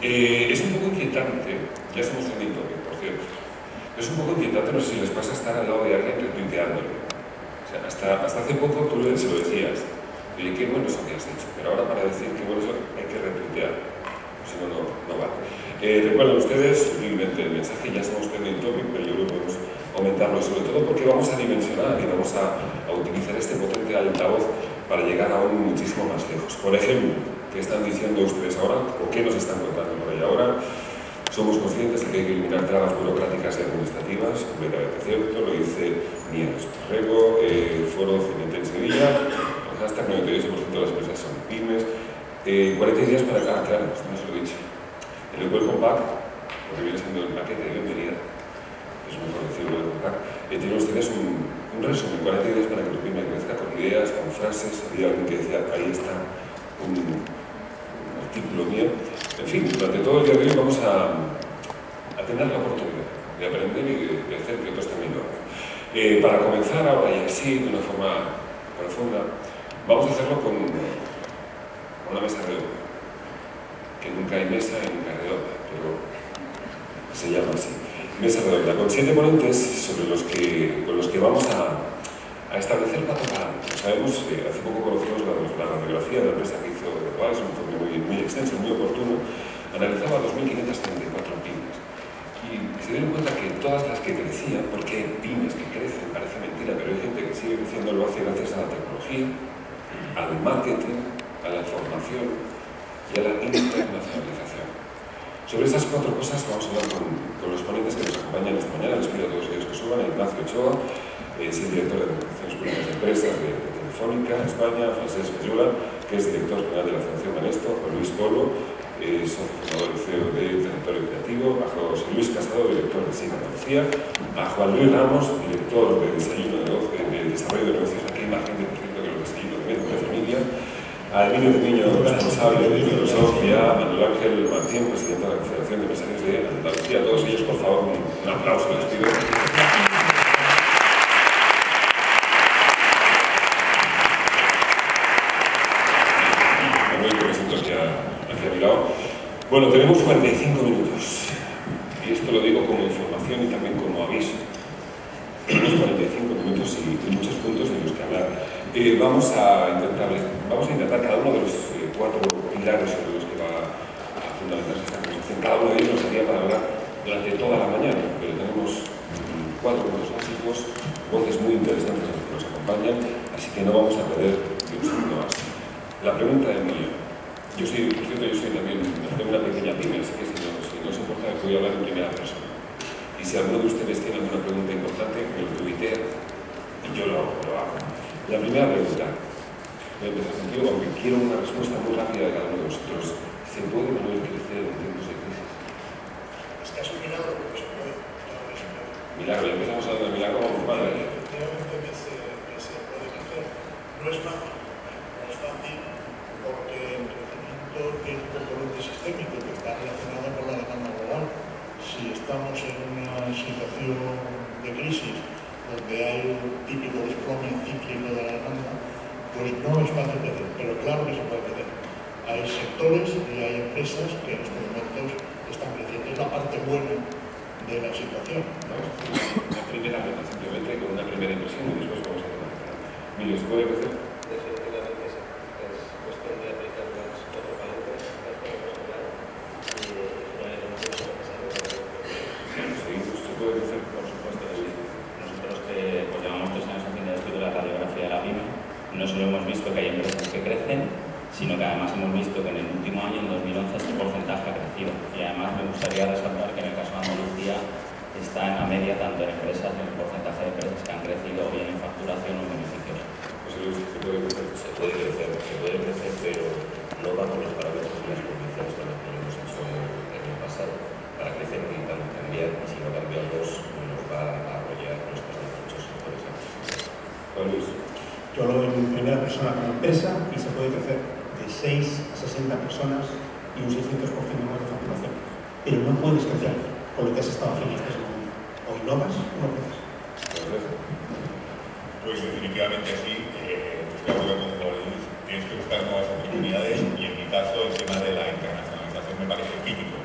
Es un poco inquietante, ya estamos en el toque, por cierto, es un poco inquietante, no sé si les pasa estar al lado de alguien retuiteándole. O sea, hasta hace poco tú se lo decías, oye, qué bueno eso que has dicho, pero ahora para decir qué bueno eso hay que retuitear, si no, no vale. Recuerden ustedes, sutilmente el mensaje, ya estamos en el topic, pero yo creo que podemos aumentarlo, sobre todo porque vamos a dimensionar y vamos a utilizar este potente altavoz para llegar aún muchísimo más lejos. Por ejemplo, ¿qué están diciendo ustedes ahora? ¿O qué nos están contando por ahí ahora? Somos conscientes de que hay que eliminar trabas burocráticas y administrativas, completamente cierto, lo dice Nieves Borrego, Foro CNT en Sevilla, el hashtag 98% de las empresas son pymes, 40 días para acá, claro, esto no se lo he dicho. En el Welcome Pack, lo que viene siendo el paquete de bienvenida, es mejor decirlo Welcome Pack, tienen ustedes un resumen, 40 días para que tu pyme crezca con ideas, con frases. Había alguien que decía, ahí está un artículo mío. En fin, durante todo el día de hoy vamos a tener la oportunidad de aprender y de hacer que otros también lo hagan. Para comenzar ahora y así, de una forma profunda, vamos a hacerlo con una mesa redonda. Que nunca hay mesa y nunca hay redonda, pero se llama así. Mesa redonda, con 7 ponentes con los que vamos a establecer parámetros. Sabemos que hace poco conocimos la radiografía de la empresa que hizo Wise, un informe muy extenso, muy oportuno, analizaba 2.534 pymes. Y se dieron cuenta que todas las que crecían, porque pymes que crecen, parece mentira, pero hay gente que sigue creciendo, lo hace gracias a la tecnología, al marketing, a la formación y a la internacionalización. Sobre esas 4 cosas vamos a hablar con los ponentes que nos acompañan esta mañana. Les pido a todos ellos que suban. Ignacio Ochoa, es el director de Relaciones Públicas de Empresas de Telefónica España, Francesc Fayula, que es director general de la Fundación Banesto, Juan Luis Polo, socio fundador y CEO de Territorio Creativo, a José Luis Casado, director de SIC Andalucía, a Juan Luis Ramos, director de Desarrollo de Negocios, aquí hay más gente, por cierto, que los desayunos de familia, a Emilio de Niño, responsable de Microsoft, y a Manuel Ángel Martín, presidente de la Confederación de Empresarios de Andalucía. A todos ellos, por favor, un aplauso, les pido. Manuel, que me siento aquí a mi lado. Bueno, tenemos 45 minutos, y esto lo digo como información y también como aviso. Tenemos 45 minutos y muchos puntos de los que hablar. Vamos a intentar cada uno de los 4 pilares sobre los que va a fundamentarse esta conversación. Cada uno de ellos nos daría para hablar durante toda la mañana, pero tenemos 4 puntos básicos, voces muy interesantes que nos acompañan, así que no vamos a perder ni un segundo más. La pregunta es mía. Por cierto, yo soy también, tengo una pequeña pyme, así que si no os importa, voy a hablar en primera persona. Y si alguno de ustedes tiene alguna pregunta importante, me lo tuitea y yo lo hago. La primera pregunta, voy a empezar contigo, aunque quiero una respuesta muy rápida de cada uno de vosotros. ¿Se puede, Manuel, crecer en tiempos de crisis? Es casi un milagro, porque se puede. Claro que se puede. Milagro, ya empezamos hablando de milagro, vamos para allá. Efectivamente que se puede crecer. No es fácil. No es fácil porque el crecimiento es un componente sistémico que está relacionado con la demanda global. Si estamos en una situación de crisis donde hay un típico desplome cíclico de la demanda, pues no es fácil crecer, pero claro que se puede crecer. Hay sectores y hay empresas que en estos momentos están creciendo. Es la parte buena de la situación, ¿no? Una primera nota, simplemente con una primera impresión y después vamos a analizar. Mire, ¿se puede crecer? Definitivamente sí. Es cuestión de aplicar los 4 valores que podemos hablar y finalmente no se puede pasar. Seguimos, ¿se puede crecer? Por supuesto que sí. Nosotros que pues, llevamos 3 años haciendo el estudio de la radiografía de la pyme, no solo hemos visto que hay empresas que crecen, sino que además hemos visto que en el último año, en 2011, este porcentaje ha crecido. Y además me gustaría resaltar que en el caso de Andalucía está en la media tanto en empresas, en el porcentaje de empresas que han crecido bien en facturación o en beneficios. Pues ¿se puede crecer? Se puede crecer, pero no bajo los parámetros y las condiciones con las que lo hemos hecho en el pasado. Para crecer necesitamos cambiar, y si no cambiamos nos va a arrollar nuestros muchos sectores. Juan Luis. Yo lo veo en primera persona como empresa y se puede crecer de 6 a 60 personas y un 600% más de facturación. Pero no puedes crecer con lo que has estado haciendo hasta ese momento. O innovas o no creces. Pues definitivamente sí. Estoy de acuerdo con Juan Luis. Tienes que buscar nuevas oportunidades y en mi caso el tema de la internacionalización me parece crítico.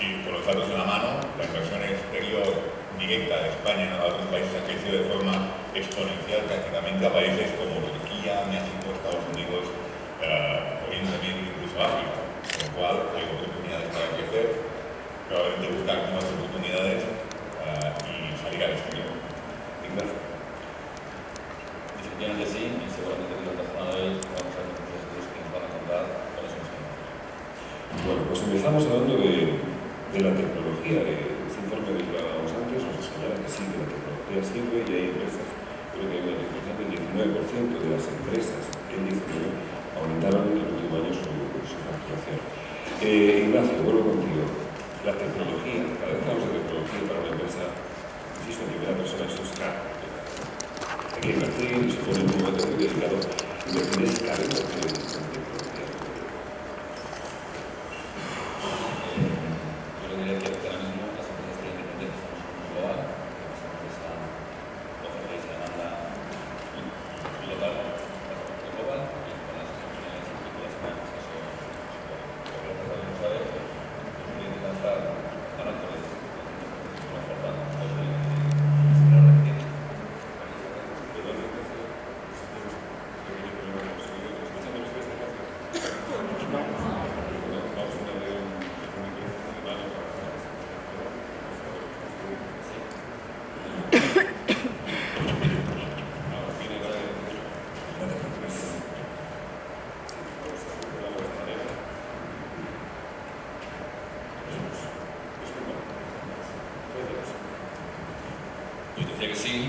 Sí, con los datos en la mano, la inversión exterior directa de España a otros países ha crecido de forma exponencial prácticamente a países como Turquía, México, Estados Unidos, Oriente Medio, incluso África, con lo cual hay oportunidades para crecer, probablemente buscar nuevas oportunidades y salir al exterior. Ignacio. Definitivamente sí, y seguramente en la jornada de hoy vamos a ver muchos estudios que nos van a contar cuáles son los beneficios. Bueno, pues empezamos hablando de la tecnología. Este informe que hablábamos antes nos señala que sí, que la tecnología sirve y hay empresas, creo que hay una tecnología del 19% de las empresas en 19 aumentaron en el último año su facturación. Ignacio, vuelvo contigo. La tecnología, cada vez que hablamos de tecnología para una empresa, insisto, en primera persona, eso es caro. Hay que invertir, se pone en un momento muy delicado, invertir es caro en tecnología. Yo diría que ahora mismo las empresas tienen que entender que estamos en un global, que esa empresa oferta y se demanda local, global, y con las oportunidades y películas humanas, eso podemos saber, tienen que lanzar ganadores, una oferta posible, no requiere. Yo decía que sí.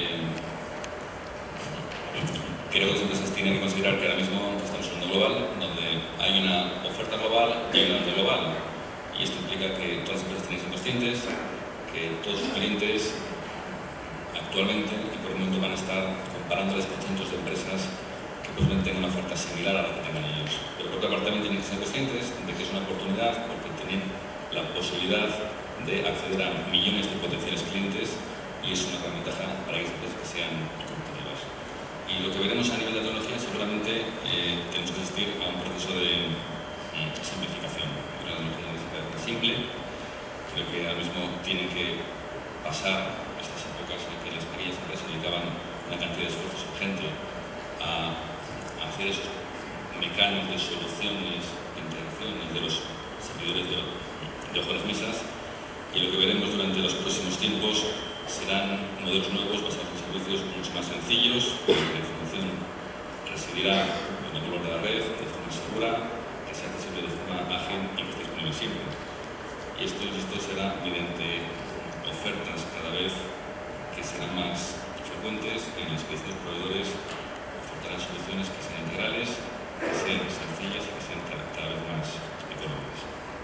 Creo que las empresas tienen que considerar que ahora mismo estamos en un mundo global, donde hay una oferta global y hay una demanda global. Y esto implica que todas las empresas tienen que ser conscientes que todos sus clientes actualmente y por el momento van a estar comparándoles con cientos de empresas que posiblemente tengan una oferta similar a la que tengan ellos. Pero por otra parte también tienen que ser conscientes de que es una oportunidad porque tienen la posibilidad de acceder a millones de potenciales clientes y es una gran ventaja para que que sean competitivas. Y lo que veremos a nivel de tecnología seguramente tenemos que asistir a un proceso de simplificación. Una tecnología simple, creo que ahora mismo tiene que pasar estas épocas en que las pequeñas empresas dedicaban una cantidad de esfuerzos urgente a hacer esos mecanos de soluciones, de integraciones de los servidores de ojo de las mesas, y lo que veremos durante los próximos tiempos serán modelos nuevos basados en servicios mucho más sencillos, donde la información residirá en el valor de la red de forma segura, que sea accesible de forma ágil y que esté disponible siempre. Y esto será mediante ofertas cada vez que serán más frecuentes en las que estos proveedores ofertarán soluciones que sean integrales, que sean sencillas y que sean cada vez más económicas.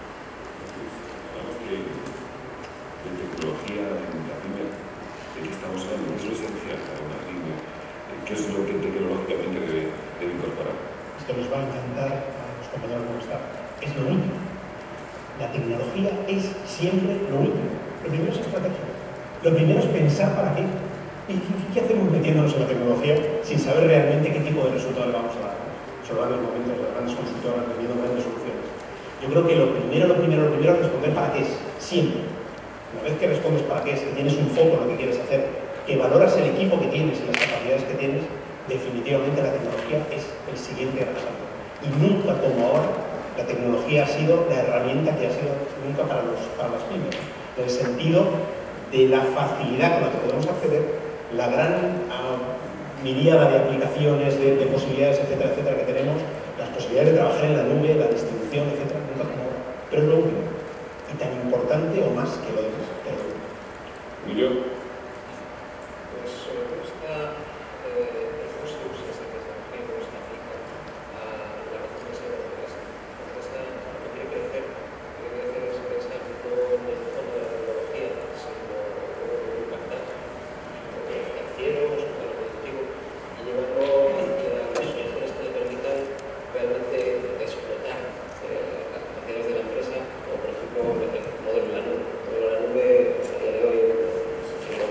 Hablamos de tecnología en la pyme, de qué estamos hablando, ¿qué es lo esencial para una pyme? ¿Qué es lo que tecnológicamente debe incorporar? Esto nos va a encantar a los compañeros de estar. Es lo último. La tecnología es siempre lo último. Lo primero es estrategia. Lo primero es pensar para qué. ¿Y qué hacemos metiéndonos en la tecnología sin saber realmente qué tipo de resultados le vamos a dar? Son grandes momentos, las grandes consultoras vendiendo grandes soluciones. Yo creo que lo primero es responder para qué es, siempre. Una vez que respondes para qué es, que tienes un foco en lo que quieres hacer, que valoras el equipo que tienes y las capacidades que tienes, definitivamente la tecnología es el siguiente gran salto. Y nunca como ahora la tecnología ha sido la herramienta que ha sido nunca para las pymes, en el sentido de la facilidad con la que podemos acceder, la gran miríada de aplicaciones, de posibilidades, etcétera, etcétera, que tenemos, las posibilidades de trabajar en la nube, la distribución, etcétera, nunca como ahora. Pero es lo último. Y tan importante o más que lo demás. Pero lo último. ¿Y yo? Pues me gusta el cómo se usa esta tecnología y cómo se aplica a la recompensa de la empresa. La empresa no quiere crecer es pensar no en el fondo de la tecnología, sino cómo impactar en el financiero, en su modelo productivo, y llevarlo hacia las soluciones que le permitan realmente explotar las capacidades de la empresa, como por ejemplo el modelo de la nube. El modelo de la nube a día de hoy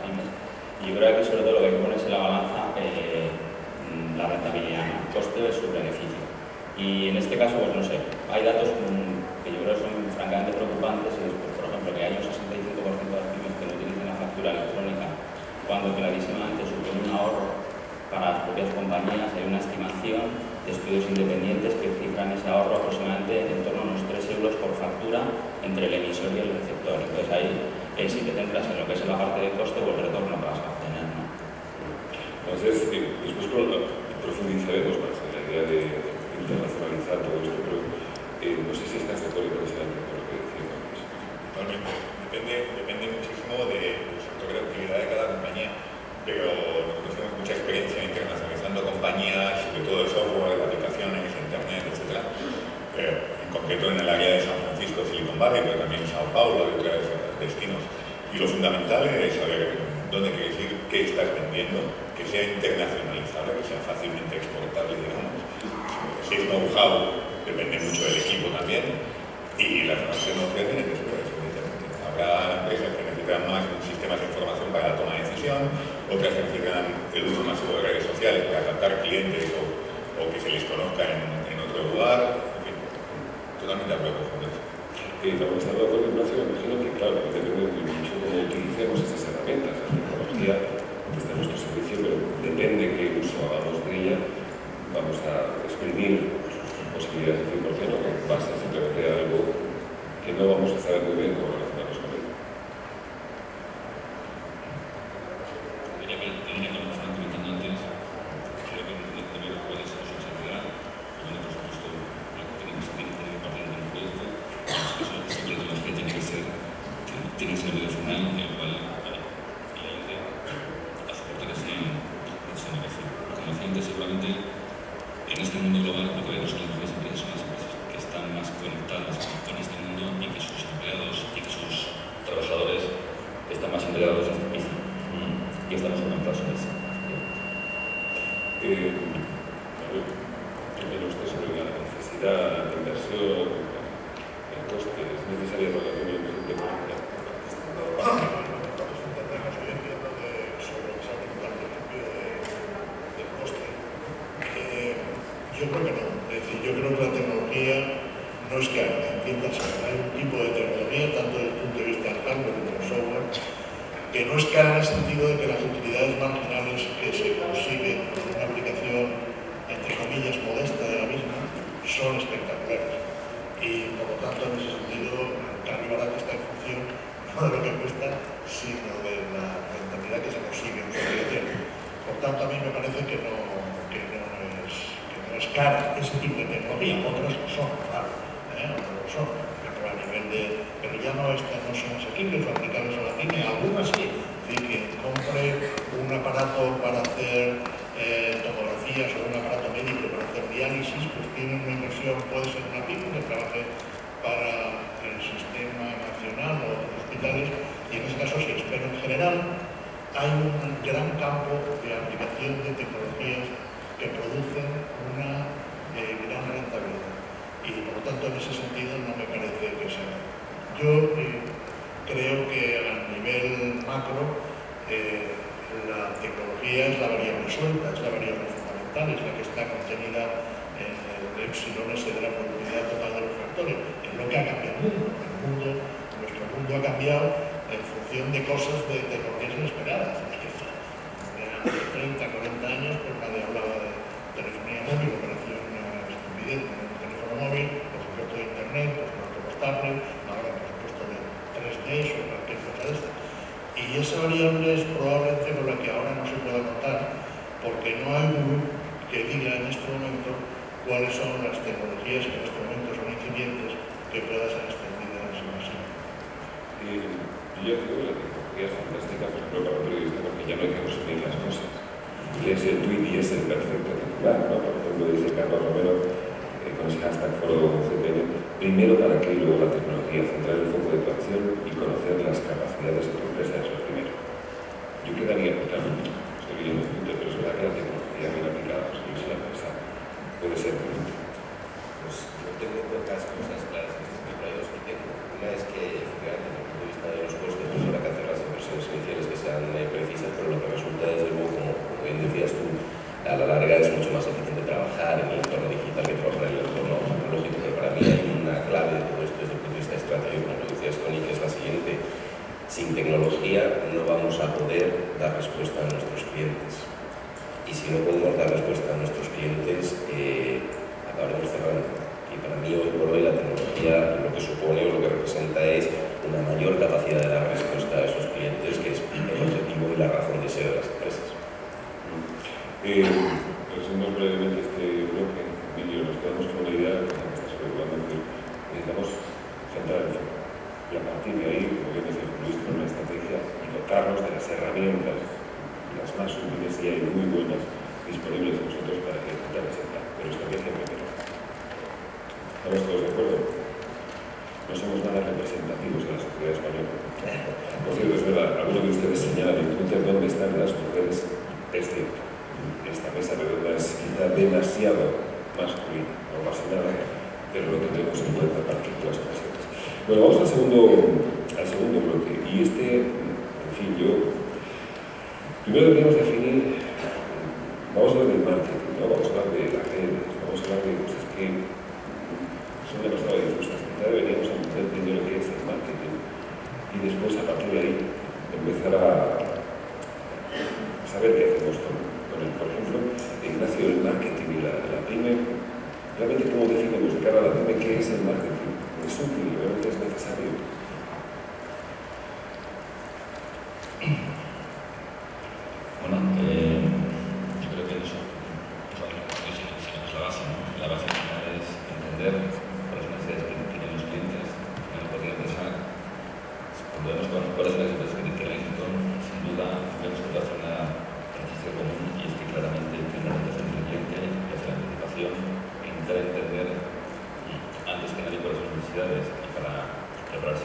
pymes. Y yo creo que sobre todo lo que hay que ponerse en la balanza la rentabilidad, ¿no? Coste versus beneficio. Y en este caso, pues no sé, hay datos que yo creo que son francamente preocupantes, y después, por ejemplo, que hay un 65% de las pymes que no utilizan la factura electrónica, cuando clarísimamente supone un ahorro para las propias compañías. Hay una estimación de estudios independientes que cifran ese ahorro aproximadamente en torno a unos 3 euros por factura entre el emisor y el receptor. Entonces ahí, si te centras en lo que es la parte de coste, pues el retorno que vas a obtener, ¿no? Entonces, después profundizaremos más en la idea de internacionalizar todo esto, pero no sé si estás de acuerdo con lo que decía antes. Totalmente. Depende muchísimo del sector de actividad de cada compañía, pero nosotros tenemos mucha experiencia internacionalizando compañías, sobre todo de software, de aplicaciones, internet, etc. En concreto en el área de San Francisco, Silicon Valley, pero también Sao Paulo y otros destinos. Y lo fundamental es saber dónde quieres ir, qué estás vendiendo, que sea internacionalizable, que sea fácilmente exportable, digamos. Si es know-how, depende mucho del equipo también, y las nuevas tecnologías vienen después, evidentemente. Habrá empresas que necesitan más sistemas de información para la toma de decisión, otras que necesitan el uso masivo de redes sociales para captar clientes o que se les conozca en otro lugar. En fin, totalmente de acuerdo con eso. También estando de acuerdo, Ignacio, me imagino que, claro, depende mucho de cómo utilicemos esas herramientas. La tecnología está a nuestro servicio, pero depende qué uso hagamos de ella, vamos a exprimir sus posibilidades al 100%, o que pasa simplemente a algo que no vamos a saber muy bien cómo relacionarnos con él. Diría que como estaban comentando antes, creo que debido a cuál es la sociedad, y bueno, por supuesto, lo que tenemos que tener parte del proyecto, siempre la tecnología tiene que ser el medio final, en el cual el ayude a soportar ese negocio. Como decía antes, seguramente en este mundo global lo que vemos son las mejores empresas, son las empresas que están más conectadas con este mundo y que sus empleados y que sus trabajadores están más integrados en este piso y estamos conectados en eso. Primero usted sobre la necesidad de inversión, el coste, es necesaria para la reunión de política. Yo creo que no. Es decir, yo creo que la tecnología no es cara. Entiéndase, hay un tipo de tecnología, tanto desde el punto de vista del hardware como del software, que no es cara en el sentido de que las utilidades marginales que se consiguen con una aplicación, entre comillas, modesta de la misma, son espectaculares. Y por lo tanto, en ese sentido, caro y barato está en función no de lo que cuesta, sino de la rentabilidad que se consigue en su aplicación. Por tanto, a mí me parece que no es cara ese tipo de tecnología. Otras son, claro, otras son, pero a nivel de... Pero ya no son asequibles o aplicables a la pyme, algunas sí. Es decir, que compre un aparato para hacer tomografías o un aparato médico para hacer diálisis, pues tiene una inversión, puede ser una pyme que trabaje para el sistema nacional o los hospitales, y en ese caso sí, pero en general hay un gran campo de aplicación de tecnologías que producen una gran rentabilidad, y por lo tanto en ese sentido no me parece que sea. Yo creo que a nivel macro la tecnología es la variable suelta, es la variable fundamental, es la que está contenida en el épsilon ese de la productividad total de los factores. Es lo que ha cambiado el mundo. Nuestro mundo ha cambiado en función de cosas, de tecnologías inesperadas. Hace 30, 40 años, pues nadie hablaba de telefonía móvil, me parecía una estupidez tener un teléfono móvil, por supuesto de internet, por supuesto los tablets, ahora por supuesto de 3D o cualquier cosa de esta. Y esa variable es probablemente con la que ahora no se pueda contar, porque no hay un grupo que diga en este momento cuáles son las tecnologías que en este momento son incipientes que puedan ser extendidas demasiado. Yo creo que la tecnología es fantástica, por ejemplo, para un periodista, porque ya no hay que resumir las cosas. Lees el tweet y es el perfecto titular, ¿no? Por ejemplo, dice Carlos Romero, con ese hashtag foro CPN, primero para qué y luego la tecnología, centrar el foco de tu acción y conocer las capacidades de tu empresa es lo primero. Yo quedaría, claro, estoy leyendo un punto, pero es verdad que la tecnología bien aplicada, pues que es la empresa, puede ser muy útil. Pues yo tengo pocas cosas claras en este tipo de dos que tengo. Una es que, desde el punto de vista de los costes, pues habrá que hacer las inversiones iniciales que sean Sin tecnología no vamos a poder dar respuesta a nuestros clientes. Y si no podemos dar respuesta a nuestros clientes, acabaremos cerrando. Y para mí, hoy por hoy, la tecnología lo que supone o lo que representa es una mayor capacidad de dar respuesta a esos clientes, que es el objetivo y la razón de ser de las empresas. Resumimos brevemente este bloque, Emilio, nos quedamos con una idea que estás regulando, que necesitamos centrar el foco. Y a partir de ahí, como bien decía Luis, con una estrategia y dotarnos de las herramientas, las más útiles, y hay muy buenas disponibles a nosotros para ejecutar ese plan. Pero estrategia primero. ¿Estamos todos de acuerdo? No somos nada representativos de la sociedad española. Por cierto, es verdad, algunos de ustedes señalan en Twitter dónde están las mujeres. Es cierto, esta mesa redonda es quizá demasiado masculina, no pasa nada, pero lo tendremos en cuenta para futuras ocasiones. Bueno, vamos al segundo bloque. Y en fin, primero deberíamos definir, vamos a hablar del marketing, ¿no? Vamos a hablar de las redes, vamos a hablar de cosas que son demasiado difusas. Quizá deberíamos entender lo que es el marketing y después, a partir de ahí, empezar a saber qué hacemos con él. Por ejemplo, Ignacio, el marketing y la pyme, realmente cómo definimos de cara a la pyme qué es el marketing. ¿Es útil? ¿Realmente es necesario? Bueno, yo creo que eso es la base, ¿no? La base final es entender cuáles son las necesidades que tienen los clientes, no podría pensar. Cuando vemos cuáles son las empresas que tienen éxito, sin duda vemos que hace una beneficio común, y es que claramente tiene una orientación del cliente y hace la anticipación e intentar entender antes que nadie cuáles son las necesidades y para prepararse.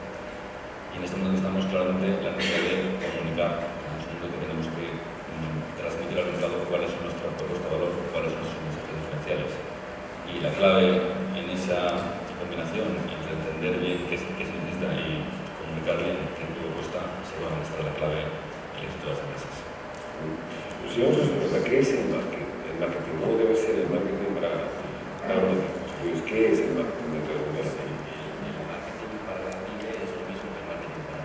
Y en este mundo que estamos, claramente la necesidad de comunicar. Que tenemos que transmitir al mercado cuáles son nuestros propuestas de valor, cuáles son nuestros mensajes diferenciales. Y la clave en esa combinación entre entender bien qué se necesita y comunicar bien qué propuesta se va a estar la clave en el éxito de las empresas. Pues si vamos a hacer pregunta, ¿qué es el marketing? ¿El marketing? ¿Cómo debe ser el marketing para una empresa? Pues, ¿qué es el marketing dentro de una empresa? El marketing para la pyme es lo mismo que el marketing para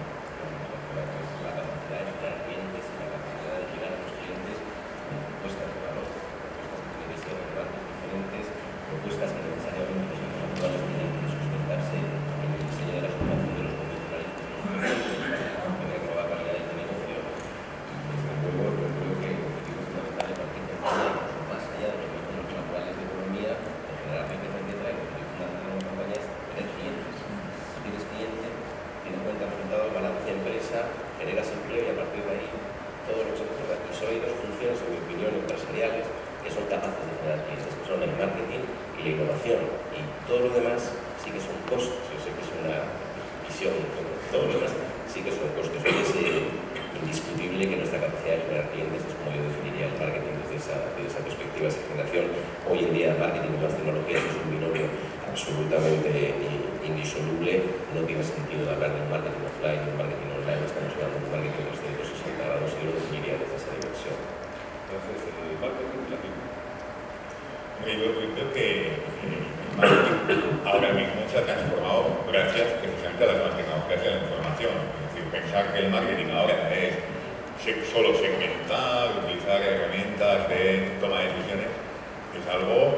la capacidad de crear clientes y la capacidad de llegar a los clientes con propuestas de valor, propuestas que tienen que ser relevantes, diferentes, propuestas que necesariamente los mercados actuales tienen que sustentarse en el diseño de la formación de los profesionales para obtener nueva calidad de negocio. Desde luego, yo creo que el objetivo fundamental de cualquier compañía, más allá de los métodos naturales de economía, de generar riqueza, etcétera, el objetivo fundamental de una compañía es tener clientes. Si tienes cliente, tienes cuenta de resultados, balance empresa, generas empleo, y a partir de ahí todo lo que se necesita. Y solo hay dos funciones, en mi opinión, empresariales que son capaces de generar clientes, que son el marketing y la innovación. Y todo lo demás sí que son costos. Yo sé que es una visión, pero todo lo demás sí que son costos. Es indiscutible que nuestra capacidad de generar clientes es como yo definiría el marketing desde esa perspectiva, esa generación. Hoy en día el marketing y las tecnologías es un binomio absolutamente indisoluble. No tiene sentido hablar de un marketing offline y un marketing online. Estamos hablando de un marketing 360 grados, y yo lo definiría desde esa dimensión. Entonces, el marketing y la pyme. Yo creo que el marketing ahora mismo se ha transformado gracias precisamente a las nuevas tecnologías de la información. Es decir, pensar que el marketing ahora es solo segmentar, utilizar herramientas de toma de decisiones, es algo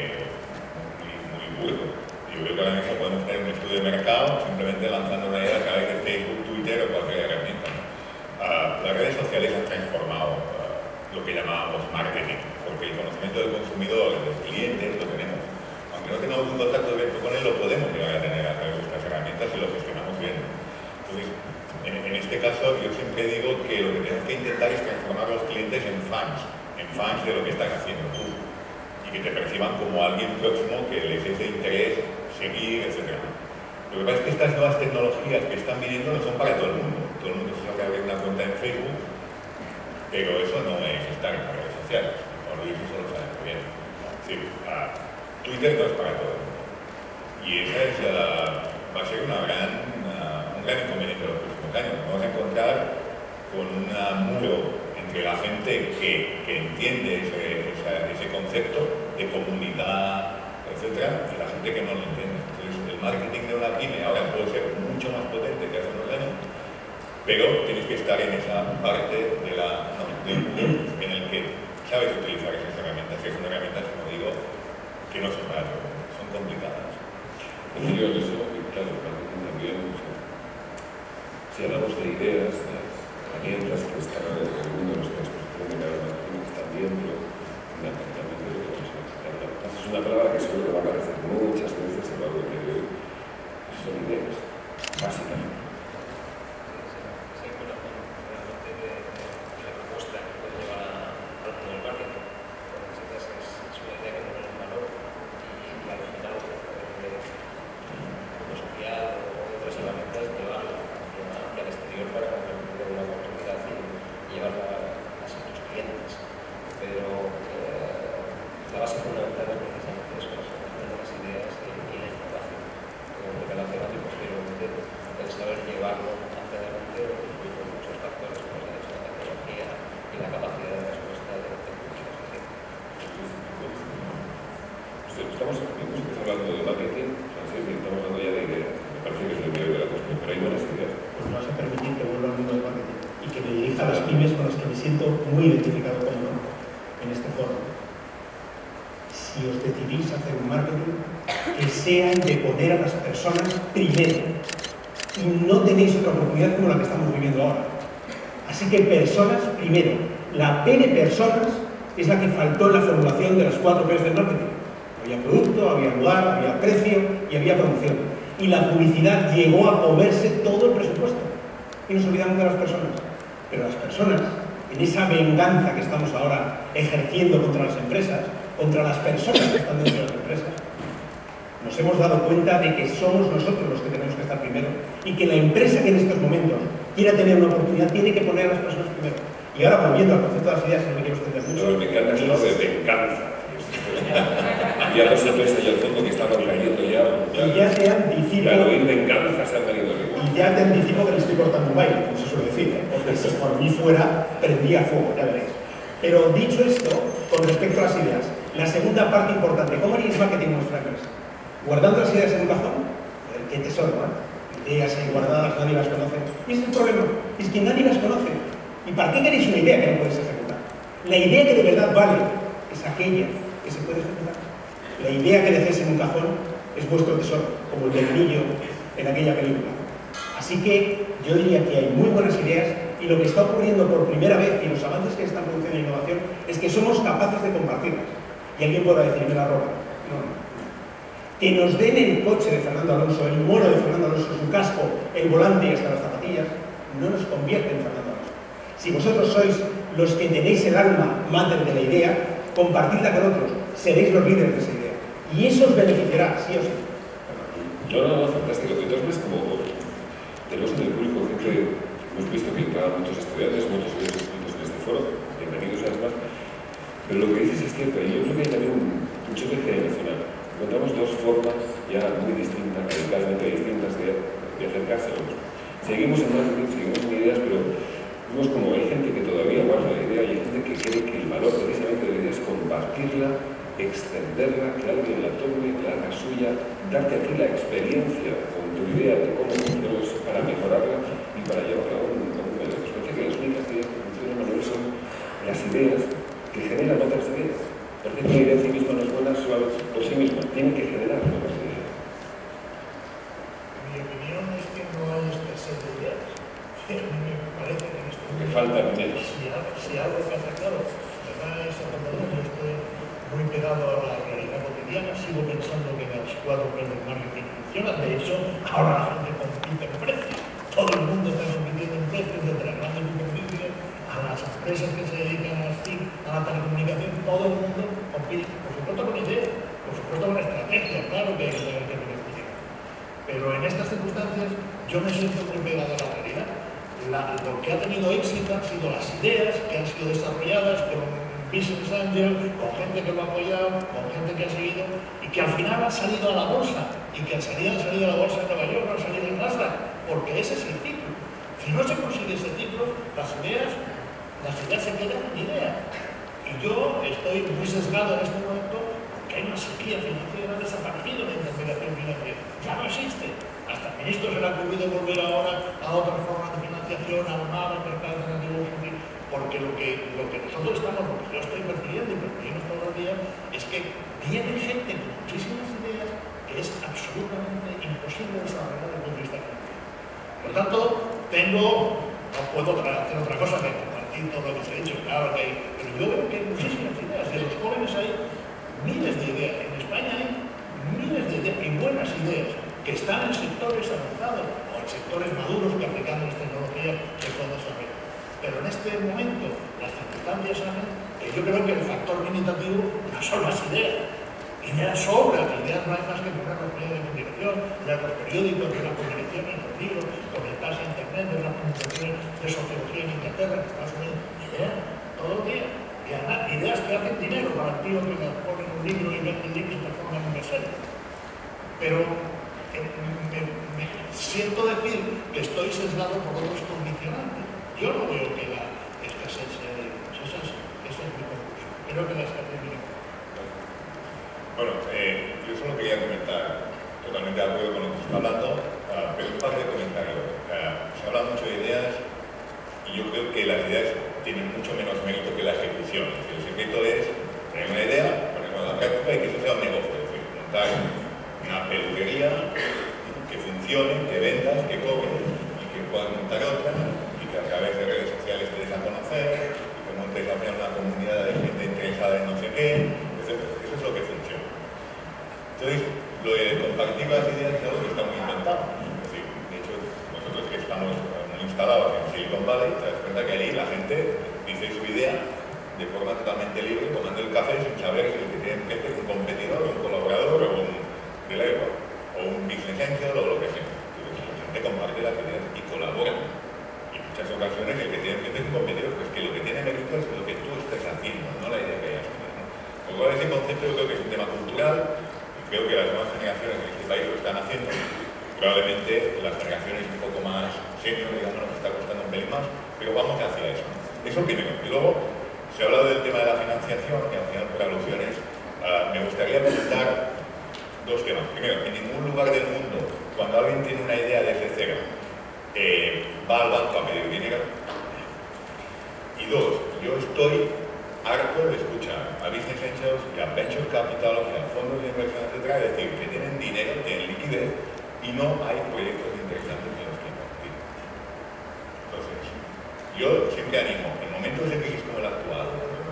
muy burdo. Yo creo que ahora mismo podemos tener un estudio de mercado simplemente lanzando una idea a través de Facebook, Twitter o cualquier herramienta. Las redes sociales han transformado lo que llamábamos marketing, porque el conocimiento del consumidor, del cliente, lo tenemos. Aunque no tengamos un contacto directo con él, lo podemos llegar a tener a través de estas herramientas y lo gestionamos bien. Entonces, en este caso, yo siempre digo que lo que tenemos que intentar es transformar a los clientes en fans de lo que estás haciendo tú, y que te perciban como alguien próximo que les es de interés seguir, etc. Lo que pasa es que estas nuevas tecnologías que están viniendo no son para todo el mundo. Todo el mundo se sabe abrir una cuenta en Facebook, pero eso no es estar en las redes sociales. Por Luis eso lo sabe muy bien. Es decir, Twitter no es para todo el mundo. Y esa va a ser un gran inconveniente de los próximos años. Nos vamos a encontrar con un muro entre la gente que entiende ese concepto de comunidad, etcétera, y la gente que no lo entiende. Entonces, el marketing de una pyme ahora puede ser mucho más potente que hace unos años, pero tienes que estar en esa parte del mundo en el que sabes utilizar esas herramientas. Y son herramientas, como digo, que no son para todo, son complicadas. Yo eso, y claro, también, o sea, si hablamos de ideas, las herramientas que están en el mundo, no sé, la exposición de cada una que están bien, pero fundamentalmente lo que vamos a necesitar. Es una palabra que seguro que va a aparecer muchas veces a lo largo de hoy. Son ideas, básicamente. Estamos hablando de marketing, estamos hablando ya de ideas. Me parece que es el medio de la cuestión, pero hay buenas ideas. Pues me vas a permitir que vuelva al mundo del marketing y que me dirija a las pymes con las que me siento muy identificado en este foro. Si os decidís a hacer un marketing, que sea el de poner a las personas primero. Y no tenéis otra oportunidad como la que estamos viviendo ahora. Así que personas primero. La P de personas es la que faltó en la formulación de las 4 P's del marketing. Había producto, había lugar, había precio y había promoción. Y la publicidad llegó a comerse todo el presupuesto. Y nos olvidamos de las personas. Pero las personas, en esa venganza que estamos ahora ejerciendo contra las empresas, contra las personas que están dentro de las empresas, nos hemos dado cuenta de que somos nosotros los que tenemos que estar primero y que la empresa que en estos momentos quiera tener una oportunidad tiene que poner a las personas primero. Y ahora, volviendo al concepto de las ideas, no me quiero extender mucho. No, me encanta el lado de venganza. Y a dos empresas y al fondo que estaban cayendo ya. Y ya te anticipo. Al oír venganza se han venido arriba. Y ya te anticipo que le estoy cortando un baile, como se suele decir, porque si por mí fuera, prendía fuego, ya veréis. Pero dicho esto, con respecto a las ideas, la segunda parte importante, ¿cómo haríais marketing en nuestra empresa? ¿Guardando las ideas en un cajón? ¡Qué tesoro, ¿eh? Ideas ahí guardadas, nadie las conoce. Y ese es el problema, es que nadie las conoce. ¿Y para qué queréis una idea que no podéis ejecutar? La idea que de verdad vale es aquella que se puede ejecutar. La idea que dejéis en un cajón es vuestro tesoro, como el del niño en aquella película. Así que yo diría que hay muy buenas ideas y lo que está ocurriendo por primera vez y los avances que están produciendo en innovación es que somos capaces de compartirlas. Y alguien podrá decir, me la roba. No. Que nos den el coche de Fernando Alonso, el mono de Fernando Alonso, su casco, el volante y hasta las zapatillas, no nos convierte en Fernando Alonso. Si vosotros sois los que tenéis el alma mater de la idea, compartidla con otros, seréis los líderes de esa idea. Y eso os beneficiará, sí o sí. No, fantástico. Entonces, como tenemos en el público gente, hemos visto que entran muchos estudiantes inscritos en este foro, bienvenidos además, pero lo que dices es cierto, y yo creo que hay también un choque generacional. Encontramos dos formas ya muy distintas, radicalmente distintas de acercarse a otros. Seguimos en marketing, seguimos en ideas, pero vemos como hay gente que todavía guarda la idea y hay gente que cree que el valor precisamente de la idea es compartirla, extenderla, que alguien la tome, que la haga suya, darte a ti la experiencia con tu idea de cómo funciona eso para mejorarla y para llevarla a un medio. Pues parece que las únicas ideas que funcionan, Manuel, son las ideas que generan otras ideas. Parece que la idea en sí misma no es buena solo por sí misma, tiene que generar otras ideas. Mi opinión es que no hay escasez de ideas. A mí me parece que en este Porque falta dinero. Si algo pasa, claro, además yo estoy muy pegado a la realidad cotidiana, sigo pensando que las 4 P's del marketing funcionan. De hecho, ahora la gente compite en precios. Todo el mundo está compitiendo en precios, desde las grandes superficies a las empresas que se dedican a las TIC, a la telecomunicación, todo el mundo compite, por supuesto con ideas, por supuesto con estrategia, claro que hay que tener estrategia. Pero en estas circunstancias yo me siento muy pegado a la realidad. Lo que ha tenido éxito han sido las ideas que han sido desarrolladas con business angel, con gente que lo ha apoyado, con gente que ha seguido y que al final han salido a la bolsa y que han salido a la bolsa de Nueva York, han salido en Nasdaq, porque ese es el ciclo. Si no se consigue ese ciclo, las ideas se quedan en idea. Y yo estoy muy sesgado en este momento porque hay una sequía financiera, ha desaparecido la intermediación financiera, ya no existe. Hasta el ministro se le ha ocurrido volver ahora a otras formas de financiación financiación al mar, al mercado alternativo, porque lo que nosotros estamos, lo que yo estoy percibiendo y percibimos todos los días, es que viene gente con muchísimas ideas que es absolutamente imposible desarrollar desde el punto de vista financiero. Por tanto, no puedo hacer otra cosa que compartir todo lo que se ha dicho, claro que hay, pero yo veo que hay muchísimas ideas, de los jóvenes hay miles de ideas, en España hay miles de ideas y buenas ideas que están en sectores avanzados o en sectores maduros que aplicando las tecnologías se pueden desarrollar. Pero en este momento las circunstancias hacen que yo creo que el factor limitativo no son las ideas. Ideas sobran, ideas no hay más que poner los medios de comunicación, leer los periódicos, ver las publicaciones, los libros, conectarse a internet, ver las publicaciones de sociología en Inglaterra, en Estados Unidos, ideas, todo el día. Y además, ideas que hacen dinero para el tío que las pone en un libro y vende el libro y transforma en un bestseller. Pero me siento decir que estoy sesgado por otros condicionantes. Yo no veo que la escasez sea de libros. Esa es mi conclusión. Creo que la escasez viene. Bueno, yo solo quería comentar, totalmente de acuerdo con lo que se está hablando, pero un par de comentarios. Se habla mucho de ideas y yo creo que las ideas tienen mucho menos mérito que la ejecución. El secreto es tener una idea, ponerla en la práctica y que eso sea un negocio. Es decir, montar una peluquería que funcione, que vendas, que cobre y que puedas montar otra y que a través de redes sociales te des a conocer y que montes al final una comunidad de gente interesada en no sé qué, etc. Eso es lo que funciona. Entonces, lo de compartir las ideas es algo que está muy inventado. Es decir, de hecho, nosotros que estamos muy instalados en Silicon Valley, te das cuenta que allí la gente dice su idea de forma totalmente libre, tomando el café sin saber si el que tiene enfrente es un competidor, un colaborador o un de la igual, o un business angel o lo que sea. Entonces, la gente comparte las ideas y colabora. Y en muchas ocasiones el que tiene enfrente es un competidor, pues que lo que tiene mérito es lo que tú estés haciendo, no la idea que hayas tenido, ¿no? Con lo cual, ese concepto yo creo que es un tema cultural. Creo que las nuevas generaciones en este país lo están haciendo. Probablemente las generaciones un poco más senior, digamos, nos está costando un pelín más, pero vamos hacia eso. Eso primero. Y luego, se ha hablado del tema de la financiación y al final por alusiones, me gustaría comentar dos temas. Primero, en ningún lugar del mundo, cuando alguien tiene una idea desde cero, va al banco a pedir dinero. Y dos, yo estoy harto de escuchar a business angels y a venture capital y a fondos de inversión, etcétera, decir que tienen dinero, tienen liquidez y no hay proyectos interesantes en los que invertir. Entonces, yo siempre animo, en momentos de crisis como el actual,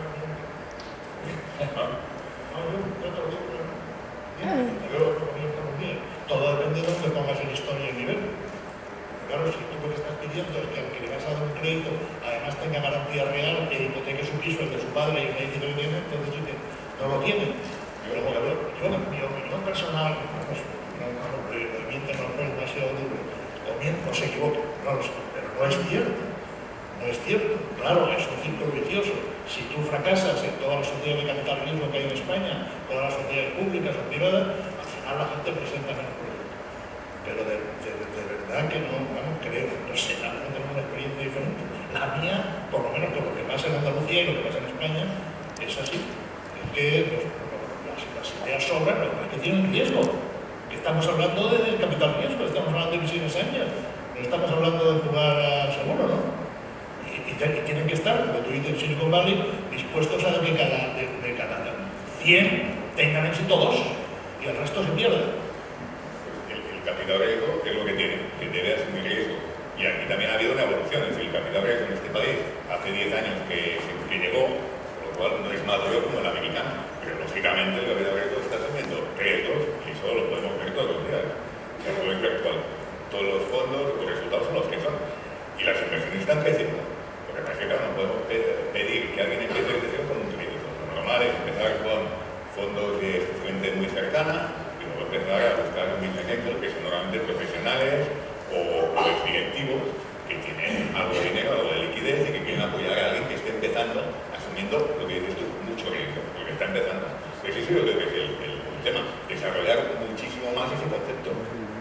todo depende de dónde pongas en historia el nivel. Claro, si tú lo que estás pidiendo es que al que le vas a dar un crédito, además tenga garantía real, que hipoteque su piso, el de su padre y el crédito que tiene, entonces sí que no lo tiene. Pero yo, mi opinión personal, lo mienten no es demasiado duro, o se equivoca, no lo sé, pero no es cierto. No es cierto. Claro, es un círculo vicioso. Si tú fracasas en todas las sociedades de capital riesgo que hay en España, todas las sociedades públicas o privadas, al final la gente presenta menos proyectos. Pero de verdad que no creo, no sé, no tengo una experiencia diferente. La mía, por lo menos por lo que pasa en Andalucía y lo que pasa en España, es así. Es que las ideas sobran, pero es que tienen riesgo. Estamos hablando de capital riesgo, estamos hablando de business angels, no estamos hablando de jugar a seguro, ¿no? Y tienen que estar, como tú dices en Silicon Valley, dispuestos a que de cada 100 tengan éxito 2 y el resto se pierden. El capital riesgo es lo que tiene, que debe asumir riesgo. Y aquí también ha habido una evolución, es decir, el capital riesgo en este país hace 10 años que llegó, por lo cual no es maduro como el americano, pero lógicamente el capital riesgo está asumiendo riesgos y eso lo podemos ver todos los días. Se puede ver todos los fondos, los resultados son los que son. Y las inversiones están creciendo. Lo que pasa es que claro, no podemos pedir que alguien empiece desde cero con un crédito. Lo normal es empezar con fondos de gente muy cercana, y luego empezar a buscar un business angel que son normalmente profesionales o directivos que tienen algo de dinero, algo de liquidez y que quieren apoyar a alguien que esté empezando, asumiendo lo que dices tú, mucho riesgo, porque está empezando. Pues eso yo creo que es el tema, desarrollar muchísimo más ese concepto.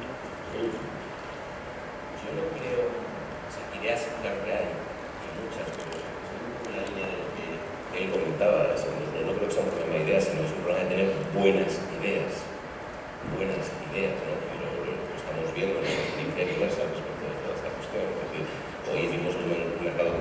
Yo no creo, o sea, ideas claro que hay muchas, pero es una línea de lo que él comentaba, no creo que sea un problema de ideas, sino es un problema de tener buenas ideas, ¿no? Y lo estamos viendo en la experiencia diversa respecto de toda esta cuestión. Es decir, hoy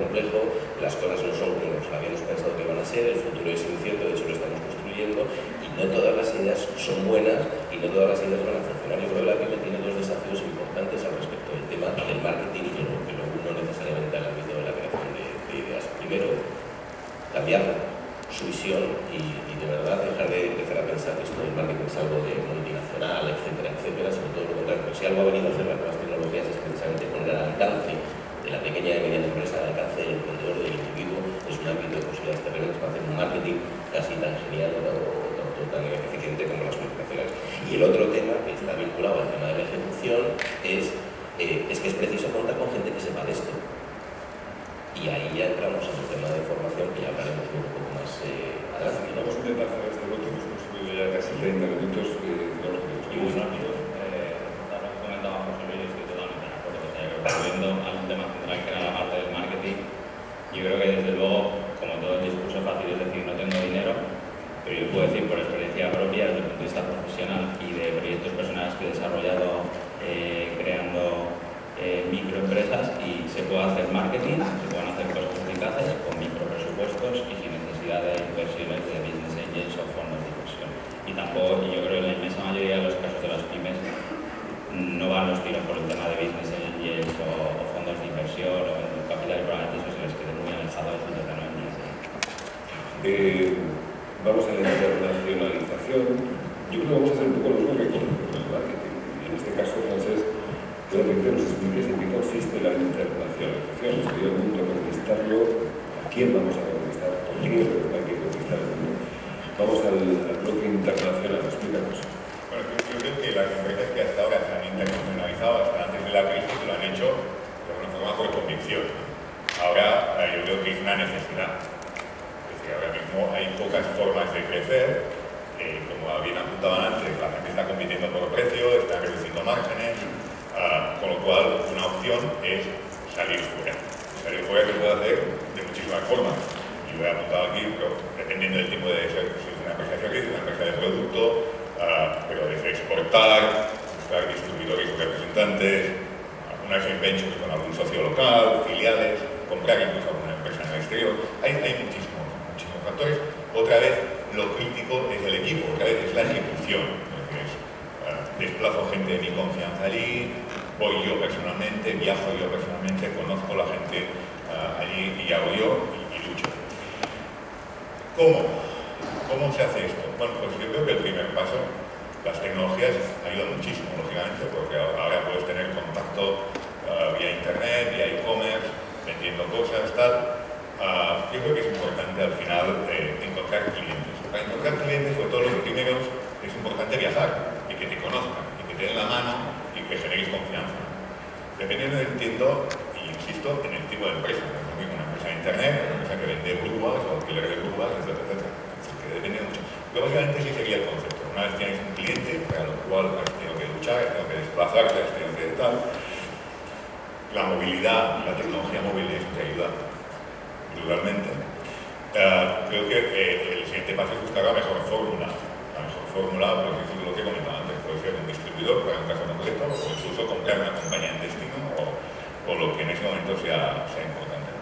complejo, las cosas no son como nos habíamos pensado que van a ser, el futuro es incierto, de hecho lo estamos construyendo, y no todas las ideas son buenas y no todas las ideas van a funcionar. Yo creo que la PyME tiene dos desafíos importantes al respecto del tema del marketing, que lo uno necesariamente al ámbito de la creación de ideas. Primero, cambiar su visión y de verdad dejar de empezar a pensar que esto del marketing es algo de multinacional, etcétera, etcétera, sobre todo lo contrario. Pero si algo ha venido a hacer las nuevas tecnologías es precisamente poner al alcance de la pequeña y mediana empresa, al alcance del emprendedor, del individuo, es un ámbito de posibilidades terrenas para hacer un marketing casi tan genial o tan eficiente como las multinacionales. Y el otro tema que está vinculado al tema de la ejecución es que es preciso contar con gente que sepa de esto. Y ahí ya entramos en el tema de formación, que ya hablaremos un poco más adelante. Vamos a intentar hacer este voto, que hemos subido ya casi 30 minutos. Y muy rápido, comentaba José Luis, estoy totalmente de acuerdo. Volviendo al tema central, que era la parte del marketing, yo creo que desde luego, como todo el discurso fácil es decir, no tengo dinero, pero yo puedo decir por experiencia propia, desde el punto de vista profesional y de proyectos personales que he desarrollado creando microempresas, y se puede hacer marketing, se pueden hacer cosas eficaces con micropresupuestos y sin necesidad de inversiones de business angels o fondos de inversión. Y tampoco, yo creo que en la inmensa mayoría de los casos de las pymes no van los tiros por el tema de business angels o fondos de inversión o el capital programatismo, se les queda muy alejado del terreno del business. Vamos a la internacionalización. Yo creo que vamos a hacer un poco lo mismo que con el marketing. En este caso, Francesc, quiero que nos expliques en qué consiste la internacionalización. Sería el mundo conquistarlo, a quién vamos a conquistar, por qué hay que conquistar el mundo. Vamos al bloque internacional, explícanos. Bueno, yo creo que las empresas que hasta ahora se han internacionalizado, hasta antes de la crisis, lo han hecho de alguna forma por convicción. Ahora yo creo que es una necesidad. Es decir, ahora mismo hay pocas formas de crecer. Como bien apuntaban antes, la gente está compitiendo por precio, está reduciendo márgenes. Con lo cual, una opción es salir fuera. Salir fuera se puede hacer de muchísimas formas. Y lo he apuntado aquí, pero dependiendo del tipo de servicio, si es una empresa de servicio, una empresa de producto, pero desde exportar, buscar distribuidores y representantes, una joint venture con algún socio local, filiales, comprar incluso alguna empresa en el exterior. Hay muchísimos factores. Otra vez, lo crítico es el equipo, otra vez es la ejecución. Desplazo gente de mi confianza allí, voy yo personalmente, viajo yo personalmente, conozco a la gente allí y hago yo y lucho. ¿Cómo se hace esto? Bueno, pues yo creo que el primer paso, las tecnologías ayudan muchísimo, lógicamente, porque ahora puedes tener contacto vía internet, vía e-commerce, vendiendo cosas, tal. Yo creo que es importante al final encontrar clientes. Para encontrar clientes, sobre todo los primeros, es importante viajar y que te conozcan, y que te den la mano y que generéis confianza. Dependiendo, entiendo, y insisto, en el tipo de empresa. No es lo mismo una empresa de internet, una empresa que vende grúas o alquiler de grúas, etcétera, etcétera. Es decir, que depende mucho. Pero básicamente sí sería el concepto. Una vez tienes un cliente, para lo cual has tenido que luchar, has tenido que desplazarte, has tenido que tal. La movilidad, la tecnología móvil, eso te ayuda brutalmente. Creo que el siguiente paso es buscar la mejor fórmula. La mejor fórmula, pues es lo que comentaba antes, puede ser un distribuidor para un caso concreto, o incluso comprar una compañía en destino, o lo que en ese momento sea importante.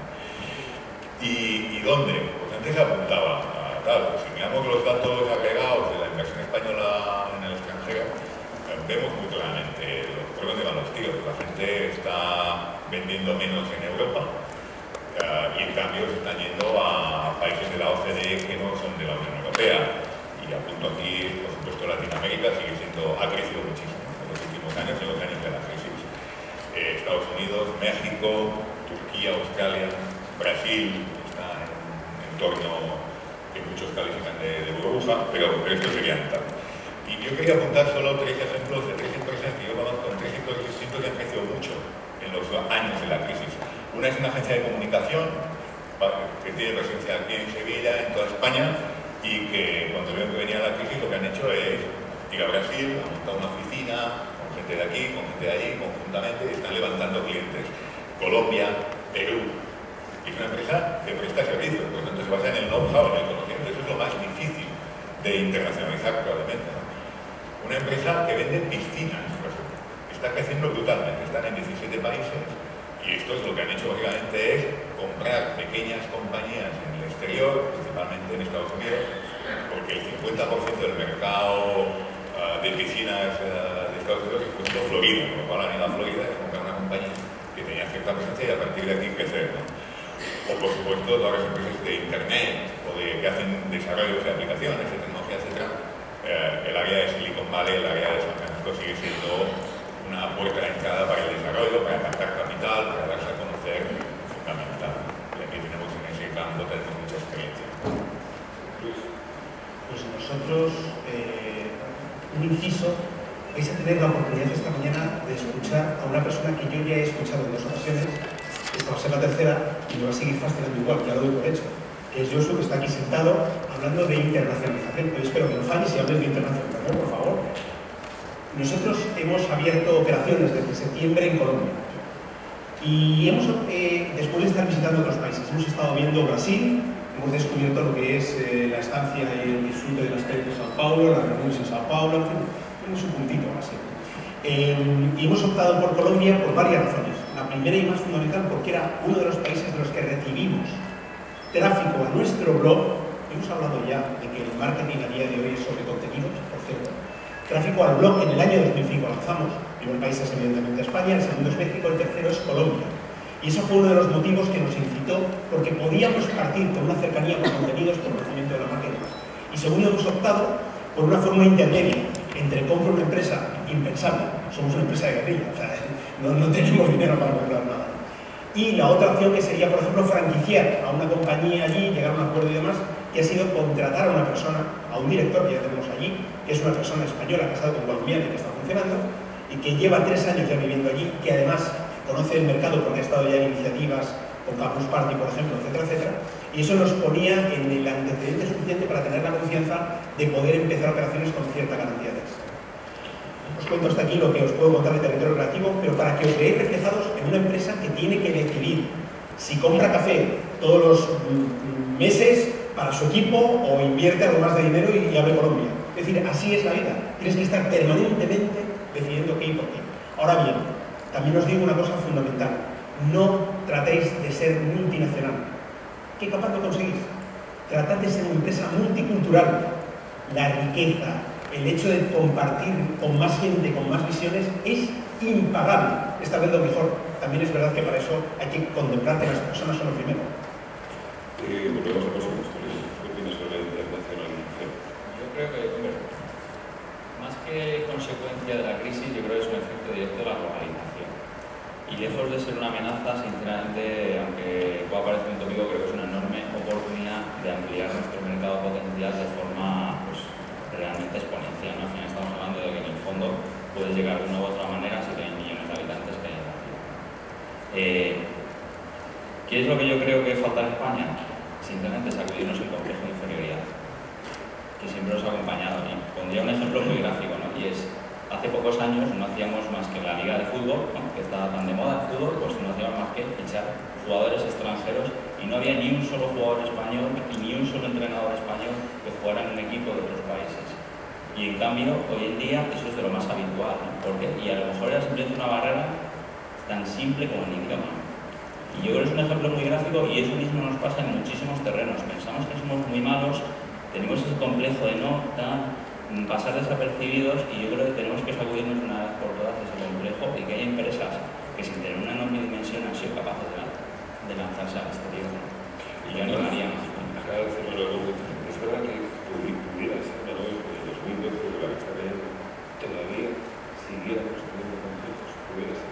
¿Y dónde? Pues antes apuntaba a tal. Si miramos los datos agregados de la inversión española en el extranjero, vemos muy claramente por dónde van los tiros. La gente está vendiendo menos en Europa, y en cambio se están yendo a países de la OCDE que no son de la Unión Europea. Y apunto aquí, por supuesto, Latinoamérica ha crecido muchísimo en los últimos años, en los años de la crisis. Estados Unidos, México, Turquía, Australia, Brasil, está en un entorno que muchos califican de burbuja, pero esto sería tal. Y yo quería apuntar solo 3 ejemplos de 3 empresas que yo conozco, en 3 sectores distintos que han crecido mucho en los años de la crisis. Una es una agencia de comunicación que tiene presencia aquí en Sevilla, en toda España, y que cuando vieron que venía la crisis lo que han hecho es ir a Brasil, a montar una oficina con gente de aquí, con gente de allí, conjuntamente, y están levantando clientes. Colombia, Perú. Y es una empresa que presta servicios, por lo tanto se basa en el know-how, en el conocimiento. Eso es lo más difícil de internacionalizar probablemente, ¿no? Una empresa que vende piscinas, por ejemplo. Está creciendo brutalmente, están en 17 países. Y esto es lo que han hecho básicamente es comprar crear pequeñas compañías en el exterior, principalmente en Estados Unidos, porque el 50% del mercado de piscinas de Estados Unidos es puesto Florida, con lo cual han ido a Florida a comprar una compañía que tenía cierta presencia y a partir de aquí crecer, ¿no? O por supuesto todas las empresas de internet o que hacen desarrollos de aplicaciones, de tecnología, etc. El área de Silicon Valley, el área de San Francisco sigue siendo una puerta de entrada para el desarrollo, para captar capital, para darse a conocer, fundamental. Y aquí tenemos en ese campo, tenemos mucha experiencia. Pues nosotros, un inciso, vais a tener la oportunidad esta mañana de escuchar a una persona que yo ya he escuchado en 2 ocasiones, esta va a ser la tercera y me va a seguir fascinando igual, ya lo doy por hecho, que es Josu, que está aquí sentado hablando de internacionalización. Yo espero que no falles y hables de internacionalización, por favor. Nosotros hemos abierto operaciones desde septiembre en Colombia y después de estar visitando otros países, hemos estado viendo Brasil, hemos descubierto lo que es la estancia y el disfrute de las calles de Sao Paulo, las reuniones en Sao Paulo, en fin, tenemos un puntito Brasil. Y hemos optado por Colombia por varias razones. La primera y más fundamental porque era uno de los países de los que recibimos tráfico a nuestro blog. Hemos hablado ya de que el marketing a día de hoy es sobre contenidos, por cierto. Tráfico al blog en el año 2005 lanzamos. El primer país es evidentemente España, el segundo es México, el tercero es Colombia. Y eso fue uno de los motivos que nos incitó, porque podíamos partir con una cercanía por contenidos, por conocimiento de la marca y demás. Y segundo, hemos optado por una forma intermedia entre compro una empresa impensable, somos una empresa de guerrilla, o sea, no tenemos dinero para comprar nada. Y la otra opción que sería, por ejemplo, franquiciar a una compañía allí, llegar a un acuerdo y demás, que ha sido contratar a una persona, a un director que ya tenemos allí, que es una persona española casada con colombiana y que está funcionando, y que lleva 3 años ya viviendo allí, que además conoce el mercado porque ha estado ya en iniciativas con Campus Party, por ejemplo, etcétera, etcétera, y eso nos ponía en el antecedente suficiente para tener la confianza de poder empezar operaciones con cierta garantía de éxito. Os cuento hasta aquí lo que os puedo contar de territorio relativo, pero para que os veáis reflejados en una empresa que tiene que decidir si compra café todos los meses para su equipo o invierte algo más de dinero y abre Colombia. Es decir, así es la vida. Tienes que estar permanentemente decidiendo qué y por qué. Ahora bien, también os digo una cosa fundamental. No tratéis de ser multinacional. ¿Qué capaz lo conseguís? Tratad de ser una empresa multicultural. La riqueza, el hecho de compartir con más gente, con más visiones, es impagable. Esta vez lo mejor. También es verdad que para eso hay que contemplar que las personas son lo primero. Volvemos a cosas posteriores. ¿Qué opinas sobre la internacionalización? Yo creo que, hombre, más que consecuencia de la crisis, yo creo que es un efecto directo de la globalización. Y lejos de ser una amenaza, sinceramente, aunque pueda parecer un tópico, creo que es una enorme oportunidad de ampliar nuestro mercado potencial de forma pues, realmente exponencial, ¿no? Al final estamos hablando de que en el fondo puedes llegar de una u otra manera si tienes millones de habitantes que hay en la ciudad. ¿Qué es lo que yo creo que falta en España? Simplemente sacudirnos el complejo de inferioridad, que siempre nos ha acompañado. Y pondría un ejemplo muy gráfico, ¿no? Y es, hace pocos años no hacíamos más que la liga de fútbol, ¿no? Que estaba tan de moda el fútbol, pues no hacíamos más que fichar jugadores extranjeros y no había ni un solo jugador español y ni un solo entrenador español que jugara en un equipo de otros países. Y en cambio, hoy en día eso es de lo más habitual, ¿no? ¿Por qué? Y a lo mejor era simplemente una barrera tan simple como el idioma. Y yo creo que es un ejemplo muy gráfico y eso mismo nos pasa en muchísimos terrenos. Pensamos que somos muy malos, tenemos ese complejo de no pasar desapercibidos y yo creo que tenemos que sacudirnos una vez por todas ese complejo y que hay empresas que sin tener una enorme dimensión han sido capaces de lanzarse al exterior. Y yo animaría más. Es verdad que pudiera ser de nuevo en 2012 de la que está leyendo todavía siguiéramos teniendo conflictos, pudiera ser.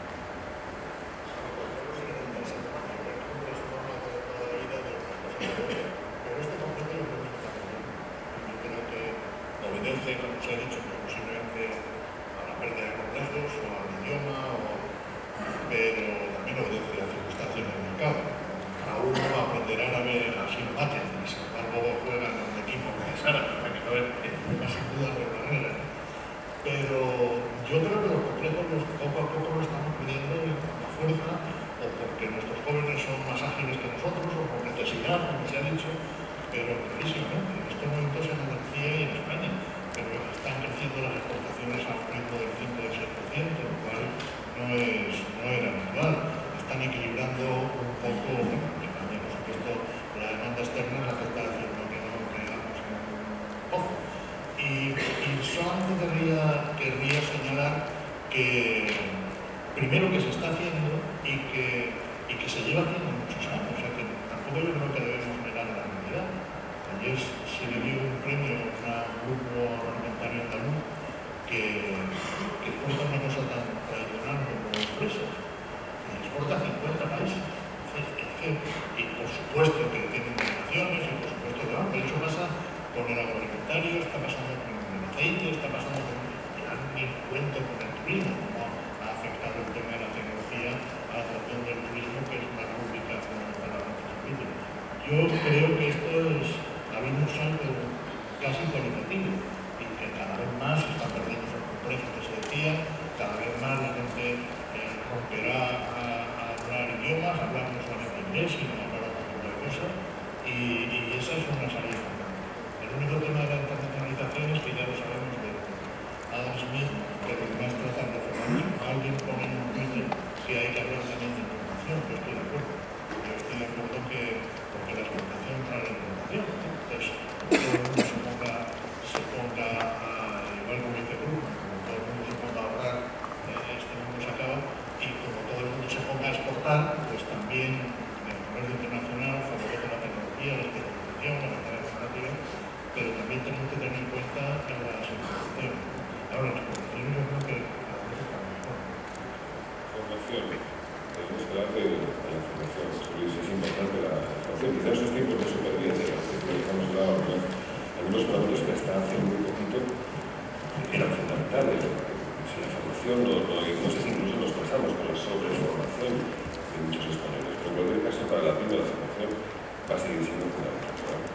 Obedece, como se ha dicho, posiblemente a la pérdida de complejos o al idioma, pero también obedece a circunstancias del mercado. Cada uno aprenderá a ver así lo maten, y sin embargo juegan en un equipo que es árabe, para que no haya sin duda de barreras. Pero yo creo que los complejos poco a poco lo estamos perdiendo con la fuerza, o porque nuestros jóvenes son más ágiles que nosotros, o por necesidad, como se ha dicho, pero clarísimamente, en estos momentos en Andalucía y en España, pero están creciendo las exportaciones a un ritmo del 5 o 6%, lo cual no era normal. Están equilibrando un poco, querría señalar que primero que se está haciendo y que se lleva haciendo muchos años, o sea que tampoco yo creo que debemos negar la realidad. Ayer se le dio un premio a un grupo agroalimentario andaluz que exporta una cosa tan tradicional como el fresa, y exporta a 50 países. Y por supuesto que tienen delegaciones, y por supuesto que van, pero eso pasa con el agroalimentario, está pasando con el aceite, está pasando con el cuento con el turismo, como ha afectado el tema de la tecnología a la atracción del turismo, que es una rúbrica fundamental a nuestro servicio. Yo creo que esto ha habido un salto casi cualitativo y que cada vez más se están perdiendo esos complejos que se decía, cada vez más la gente romperá a hablar idiomas, hablar no solamente inglés, sino hablar otro tipo de cosas, y esa es una salida importante. El único tema de la internacionalización es que ya lo sabemos de Adam Smith, que lo que más tratan de hacer alguien pone en un Twitter que hay que hablar también de información. Yo estoy de acuerdo. Yo estoy de acuerdo que porque la exportación trae la importación. Entonces, todo el mundo se ponga igual como dice Cruz, como todo el mundo se ponga a ahorrar, este mundo se acaba, y como todo el mundo se ponga a exportar, pues también el comercio internacional favorece la tecnología, la especialización, la ventaja comparativa, pero también tenemos que tener en cuenta las exportaciones. Ahora, las exportaciones yo creo que cada vez están mejor. Formación. Tenemos que hablar de la formación. Es importante la formación. Quizás esos tiempos de supervivencia, que estamos hablando, algunos problemas que hasta hace muy poquito eran fundamentales. Si la formación, no sé si incluso nos pasamos con la sobreformación de muchos españoles, pero en cualquier caso, para la pyme la formación va a seguir siendo fundamental.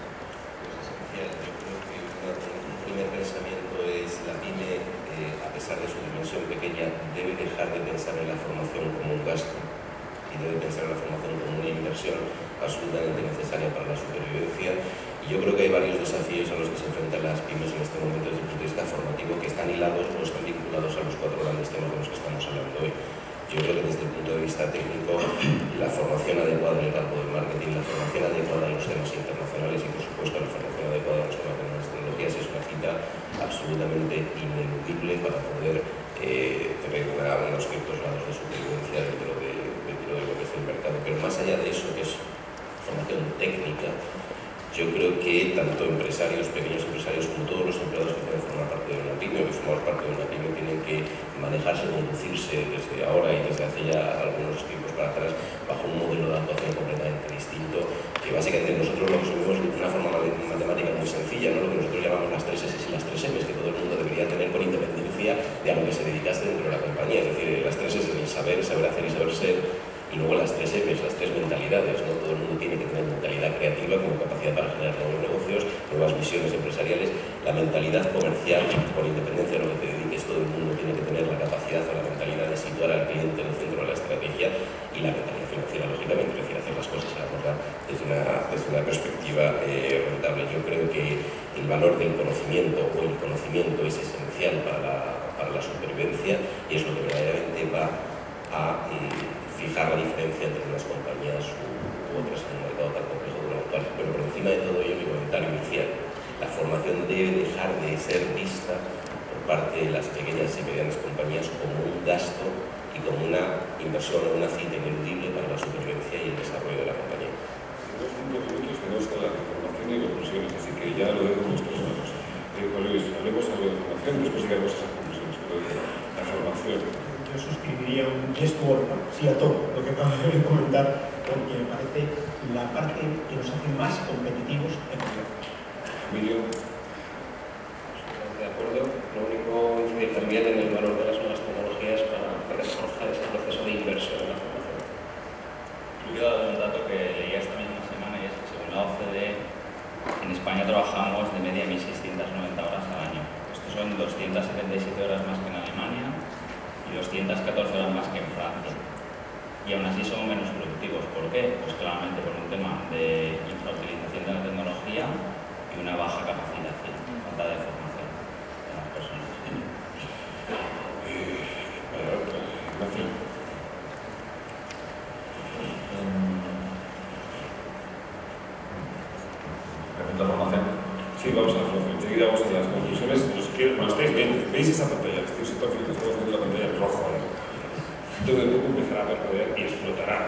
Es esencial. Yo creo que un primer pensamiento es la pyme, a pesar de su dimensión pequeña, debe dejar de pensar en la formación como un gasto y debe pensar en la formación como una inversión absolutamente necesaria para la supervivencia. Y yo creo que hay varios desafíos a los que se enfrentan las pymes en este momento desde el punto de vista formativo que están hilados o están vinculados a los 4 grandes temas de los que estamos hablando hoy. Yo creo que desde el punto de vista técnico, la formación adecuada en el campo del marketing, la formación adecuada en los temas internacionales y, por supuesto, la formación adecuada en los temas de nuevas tecnologías es una cita absolutamente ineludible para poder tener unos ciertos grados de supervivencia dentro de lo que es el mercado. Pero más allá de eso, que es formación técnica, yo creo que tanto empresarios, pequeños empresarios, como todos los empleados que pueden formar parte de una pyme o que formamos parte de una pyme tienen que manejarse, conducirse desde ahora y desde hace ya algunos tiempos para atrás bajo un modelo de actuación completamente distinto, que básicamente nosotros lo resumimos de una forma matemática muy sencilla, ¿no? Lo que nosotros llamamos las 3 S y las 3 M's, que todo el mundo debería tener con independencia de a lo que se dedicase dentro de la compañía, es decir, las 3 S del saber hacer y saber ser. Y luego las 3 M's, las 3 mentalidades, ¿no? Todo el mundo tiene que tener mentalidad creativa como capacidad para generar nuevos negocios, nuevas visiones empresariales, la mentalidad comercial, por independencia de lo que te dediques, todo el mundo tiene que tener la capacidad o la mentalidad de situar al cliente en el centro de la estrategia, y la mentalidad financiera, lógicamente, es decir, hacer las cosas desde una perspectiva rentable. Yo creo que el valor del conocimiento o el conocimiento es esencial para la supervivencia y es lo que verdaderamente va a fijar la diferencia entre unas compañías u otras en un mercado tan complejo como el actual. Pero por encima de todo ello, mi comentario inicial, la formación debe dejar de ser vista por parte de las pequeñas y medianas compañías como un gasto y como una inversión o una cita ineludible para la supervivencia y el desarrollo de la compañía. En 2 minutos tenemos con la información y conclusiones, así que ya lo dejo en nuestras manos. Juan Luis, hablemos algo de formación, después llegamos a esas conclusiones, pero la formación. Yo suscribiría un yes to all, ¿no? Sí a todo lo que acabo de comentar, porque me parece la parte que nos hace más competitivos en el negocio. Emilio. De acuerdo, lo único incidir también en el valor de las nuevas tecnologías para reforzar ese proceso de inversión en la formación. Yo quiero dar un dato que leí esta misma semana y es que según la OCDE en España trabajamos de media 1.690 horas al año. Estos son 277 horas más que en Alemania y 214 horas más que en Francia. Y aún así somos menos productivos. ¿Por qué? Pues claramente por un tema de infrautilización de la tecnología y una baja capacitación, falta de formación de las personas. Respecto a formación. Sí, vamos a la formación. Enseguida vamos a las conclusiones. que lo estáis viendo, veis esa pantalla, estoy estamos viendo la pantalla en rojo ahí. Dentro de poco empezará a parpadear y explotará.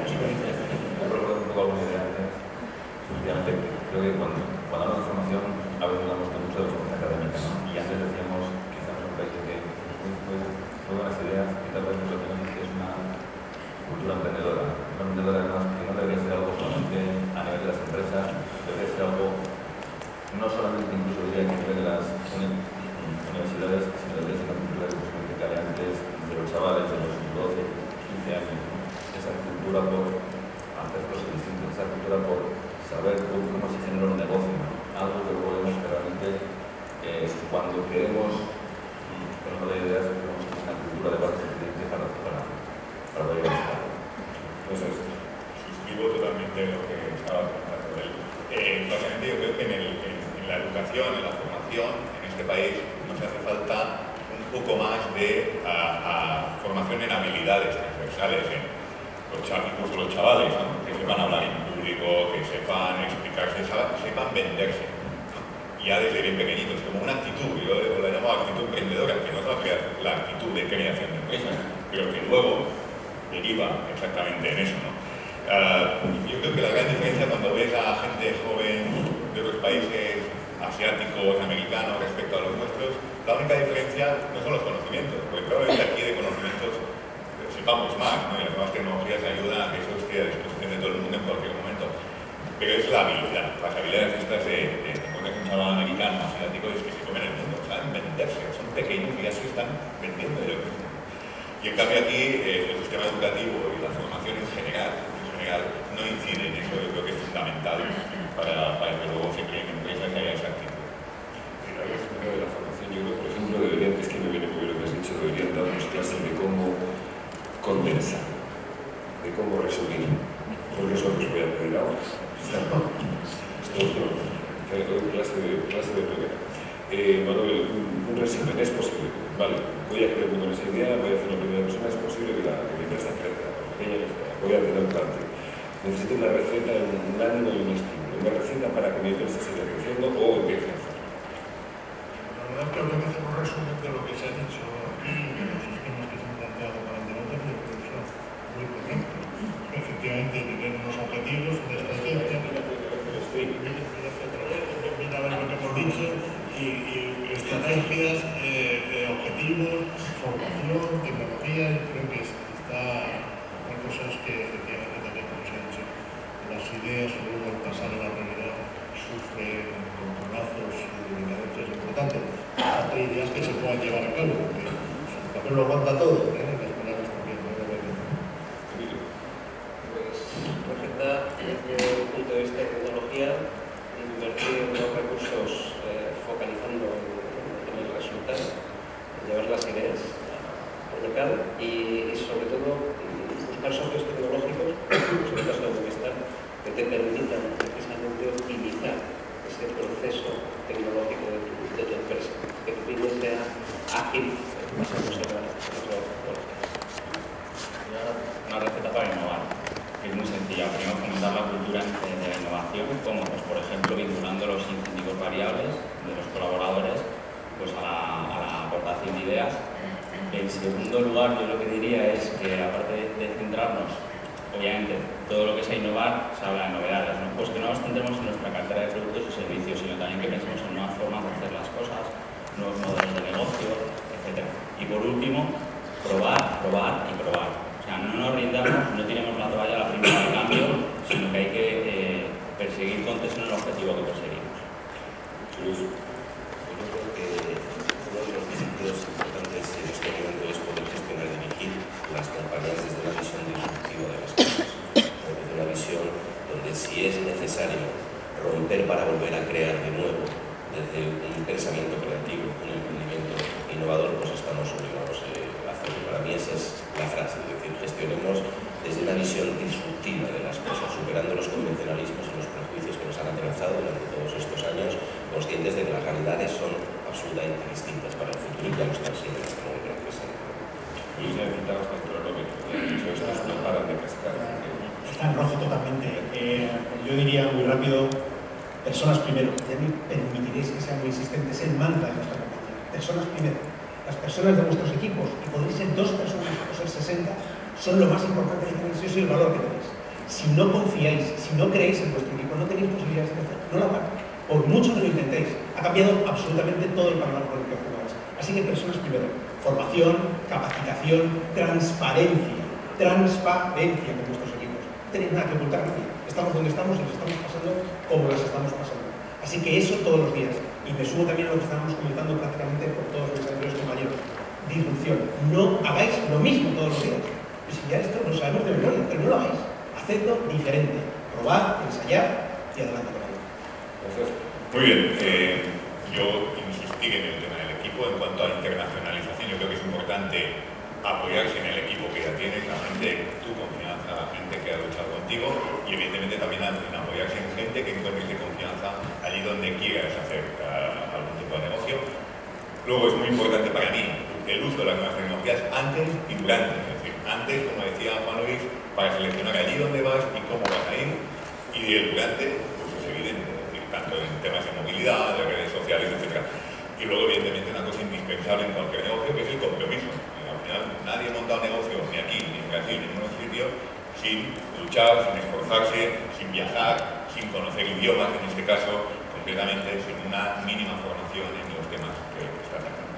Me recuerdo un poco alguna idea antes. Efectivamente, creo que cuando hablamos de formación, a veces hablamos mucho de formación académica, ¿no? Y antes decíamos que estamos en un país que muy buenas ideas y tal vez lo que tenemos es una cultura emprendedora. Una emprendedora además que no debería ser algo solamente a nivel de las empresas, debería ser algo no solamente incluso diría que a nivel de las universidades, sino debería ser una cultura que se antes de los chavales de los 12, 15 años, ¿no? Esa cultura por hacer cosas distintas, esa cultura por saber cómo se genera un negocio, ¿no? Algo que luego vemos que realmente cuando queremos poner de ideas, tenemos una cultura de base para poder estar. Entonces, suscribo totalmente lo que estaba comentando él. Básicamente yo creo que en la educación, en la formación, en este país nos hace falta un poco más de formación en habilidades transversales, incluso los chavales, ¿no? Que sepan hablar en público, que sepan explicarse, sepan venderse, ¿no? Ya desde bien pequeñitos, como una actitud, yo la llamo actitud emprendedora, que no es la actitud de creación de empresas, pero que luego deriva exactamente en eso, ¿no? Yo creo que la gran diferencia cuando ves a gente joven de otros países asiáticos, americanos respecto a los nuestros, la única diferencia no son los conocimientos, porque probablemente aquí de conocimientos sepamos más, ¿no? Y las nuevas tecnologías ayudan a que eso esté a disposición de todo el mundo en cualquier momento. Pero es la habilidad, las habilidades estas de encontrar un chaval americano, asiático, es que se comen el mundo, saben venderse, son pequeños y ya se están vendiendo de lo mismo. Y en cambio aquí el sistema educativo y la formación en general no incide en eso. Yo creo que es fundamental para que luego se creen empresas que haya esa actitud. Mira, el aspecto de la formación, yo creo, por ejemplo, deberían, es que me viene muy bien lo que has dicho, deberían darnos clases de cómo condensar, de cómo resumir, porque eso os voy a pedir ahora. Esto es clase de primera. Manuel, un resumen, ¿es posible? Vale, voy a crear una idea, voy a hacer la primera persona, es posible que mi empresa crezca, voy a tener un plante. Necesito una receta, un ánimo y un estímulo, una receta para que mi empresa siga creciendo o empiece a hacer. La verdad es que habría que hacer un resumen de lo que se ha dicho aquí, de los sistemas que se han planteado para el debate, pero creo que son muy correctos. Efectivamente, tener unos objetivos, una estrategia, mira a ver lo que hemos dicho, y estrategias, objetivos, formación, tecnología. Creo que hay cosas que efectivamente también, como se ha dicho, las ideas luego al pasar a la realidad sufren controlazos y carencias importantes. Hay ideas que se puedan llevar a cabo, porque el papel lo aguanta todo, las palabras también, ¿no? Pues refleja desde el punto de vista de tecnología, invertir los recursos focalizando en el resultado, en llevar las ideas al mercado y sobre todo buscar socios tecnológicos, sobre todo de bienestar, que te permitan precisamente optimizar ese proceso tecnológico de tu empresa, que tu pyme sea ágil basándose en la tecnología. Una receta para innovar, que es muy sencilla. Primero, fomentar la cultura de la innovación, como pues, por ejemplo vinculando los incentivos variables de los colaboradores pues, a la aportación de ideas. En segundo lugar, yo lo que diría es que aparte de centrarnos, obviamente, todo lo que sea innovar, se habla de novedades, ¿no? Pues que no nos centremos en nuestra cartera de productos y servicios, sino también que pensemos en nuevas formas de hacer las cosas, nuevos modelos de negocio, etc. Y por último, probar y probar. O sea, no nos rindamos, no tiremos la toalla a la primera de cambio, sino que hay que perseguir con tesón el objetivo que perseguimos. Yo creo que uno de los desafíos importantes en este momento es poder gestionar y dirigir las compañías desde una visión disruptiva de las cosas, desde una visión donde si es necesario romper para volver a crear de nuevo, desde un pensamiento creativo, un emprendimiento innovador, pues estamos obligados a hacerlo. Para mí esa es la frase, es decir, gestionemos desde una visión disruptiva de las cosas, superando los convencionalismos y los prejuicios que nos han atrasado durante todos estos años, conscientes de que las realidades son absolutamente distintas para el futuro y ya no están siendo en este momento en el presente. Y se necesitaba hasta el cronómetro, dicho, estas no paran de cascar. Está en rojo totalmente. Yo diría muy rápido, personas primero. Ya me permitiréis que sea muy insistente, es el mantra de nuestra compañía. personas primero. Las personas de vuestros equipos, y podéis ser 2 personas o ser 60, son lo más importante que tenéis, eso es el valor que tenéis. Si no confiáis, si no creéis en vuestro equipo, no tenéis posibilidades de crecer, no lo hagáis. Por mucho que lo intentéis, ha cambiado absolutamente todo el panorama con el que jugáis. Así que personas primero, formación, capacitación, transparencia con vuestros equipos. No tenéis nada que ocultar a nadie. Estamos donde estamos y nos estamos pasando como las estamos pasando. Así que eso todos los días. Y me sumo también a lo que estábamos comentando prácticamente por todos mis anteriores compañeros. Disrupción. No hagáis lo mismo todos los días. Y si ya esto lo sabemos de memoria, pero no lo hagáis. Hacedlo diferente. Probad, ensayad y adelante con ello. Gracias. Muy bien. Yo insistí en el tema del equipo. En cuanto a internacionalización, yo creo que es importante apoyarse en el equipo que ya tienes, la gente, tu confianza, la gente que ha luchado contigo, y evidentemente también en apoyarse en gente que encuentres de confianza allí donde quieras hacer algún tipo de negocio. Luego es muy importante para mí el uso de las nuevas tecnologías antes y durante, es decir, antes, como decía Juan Luis, para seleccionar allí donde vas y cómo vas a ir, y el durante, pues es evidente, es decir, tanto en temas de movilidad, de redes sociales, etc. Y luego, evidentemente, una cosa indispensable en cualquier negocio, que es el compromiso. Al final, nadie monta un negocio, ni aquí, ni en Brasil, ni en ningún sitio, sin luchar, sin esforzarse, sin viajar, sin conocer idiomas, en este caso, concretamente, sin una mínima formación en los temas que está tratando.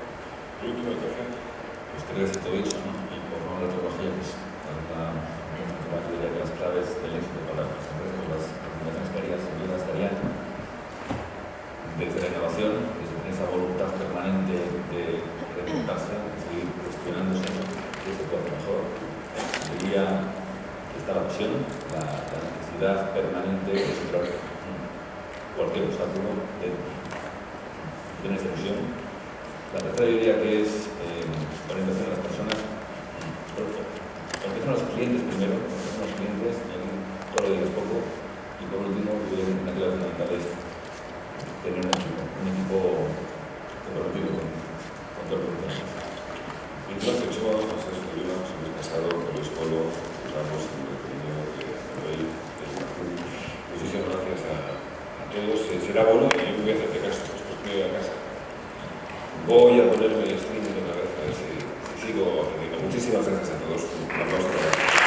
Pues creo que está todo dicho, ¿no? Y por no la tecnología, pues yo diría que las claves del éxito para las empresas, las organizaciones que harían, sin duda estarían desde la innovación, desde esa voluntad permanente de reinventarse, de seguir cuestionándose qué se puede hacer mejor. Diría que está la pasión, la necesidad permanente de superar cualquier obstáculo, de tener esa ilusión. La tercera diría que es orientación a las personas, orientación a los clientes primero, orientación a los clientes, y aquí todo lo digo es poco, y por último, yo diría que una clave fundamental es tener un equipo comprometido con todo lo que tenemos. Y tú has hecho, José Escudero, nos hemos pasado por el suelo, usamos el contenido de hoy, muchísimas gracias a todos. Será bueno y yo voy a hacerte caso, después me voy a casa. Voy a ponerme el streaming otra vez a ver si sigo aprendiendo. Muchísimas gracias a todos. Un aplauso.